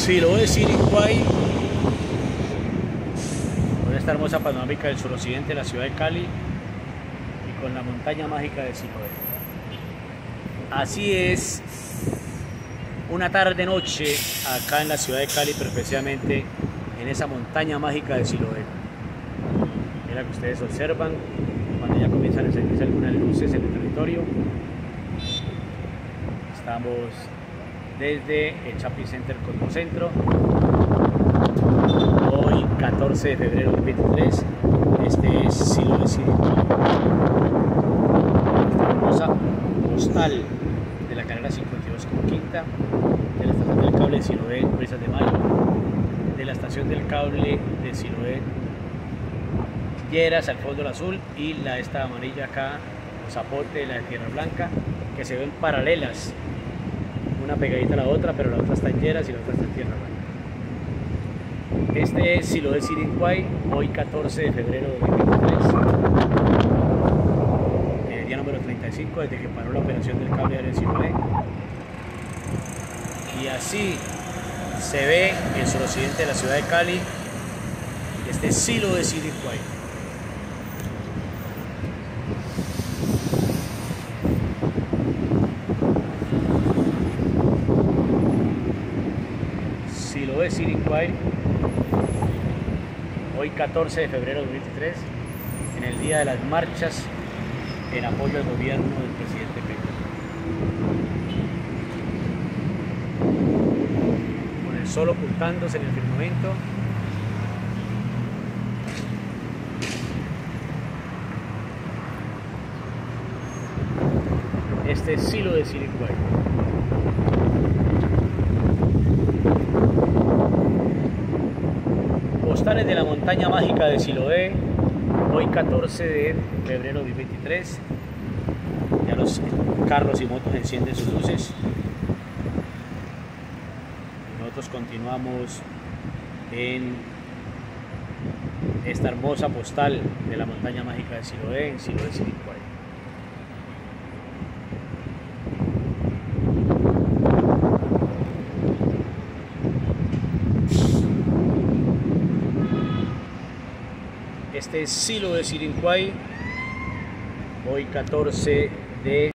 Siloé Siriguay, con esta hermosa panorámica del suroccidente de la ciudad de Cali y con la montaña mágica de Siloé. Así es, una tarde noche acá en la ciudad de Cali, pero especialmente en esa montaña mágica de Siloé. Mira que ustedes observan cuando ya comienzan a encenderse algunas luces en el territorio. Estamos desde el Shopping Center Cosmocentro. Hoy 14 de febrero del 2023. Este es Siloé Siriguay. Esta hermosa postal de la carrera 52 con quinta, de la estación del cable de Siloé, Brisas de Mayo, de la estación del cable de Siloé, Lleras al fondo azul, y la esta amarilla acá, Zapote, la de Tierra Blanca, que se ven paralelas, una pegadita a la otra, pero la otra está en Lleras y la otra está en Tierra Blanca. Este es Siloé Siriguay, hoy 14 de febrero de 2023, el día número 35 desde que paró la operación del cable de Siloé. Y así se ve el suroccidente de la ciudad de Cali. Este es Siloé Siriguay. Siloé Siriguay, hoy 14 de febrero de 2023, en el día de las marchas en apoyo al gobierno del presidente Petro. Con el sol ocultándose en el firmamento, este es Siloé Siriguay. Postales de la montaña mágica de Siloé, hoy 14 de febrero de 2023. Ya los carros y motos encienden sus luces. Y nosotros continuamos en esta hermosa postal de la montaña mágica de Siloé, en Siloé Siriguay. Este es Siloé Siriguay, hoy 14 de